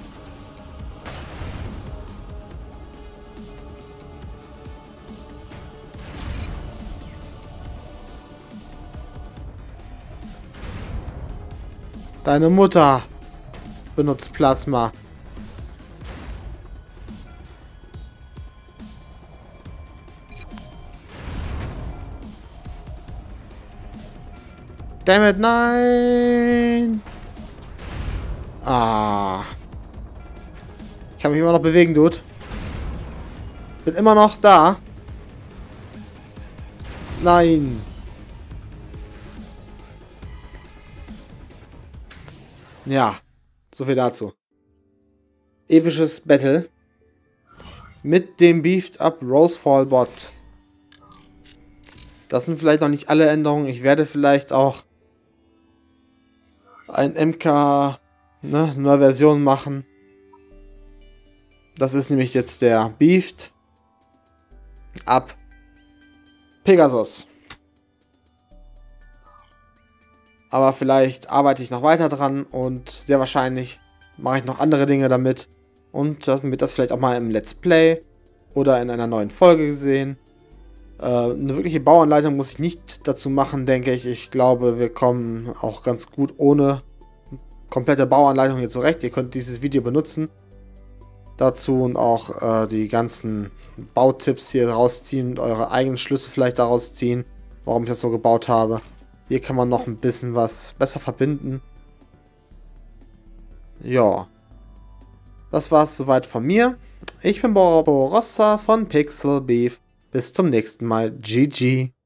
Deine Mutter benutzt Plasma. Damn it, nein! Ah. Ich kann mich immer noch bewegen, Dude. Bin immer noch da. Nein. Ja, so viel dazu. Episches Battle. Mit dem Beefed Up Rosefall Bot. Das sind vielleicht noch nicht alle Änderungen. Ich werde vielleicht auch ein M K, ne, neue Version machen. Das ist nämlich jetzt der Beefed Up Pegasus. Aber vielleicht arbeite ich noch weiter dran und sehr wahrscheinlich mache ich noch andere Dinge damit. Und dann wird das vielleicht auch mal im Let's Play oder in einer neuen Folge gesehen. Äh, eine wirkliche Bauanleitung muss ich nicht dazu machen, denke ich. Ich glaube, wir kommen auch ganz gut ohne komplette Bauanleitung hier zurecht. Ihr könnt dieses Video benutzen dazu und auch äh, die ganzen Bautipps hier rausziehen und eure eigenen Schlüsse vielleicht daraus ziehen, warum ich das so gebaut habe. Hier kann man noch ein bisschen was besser verbinden. Ja. Das war's soweit von mir. Ich bin Borossa von Pixel Beef. Bis zum nächsten Mal. G G.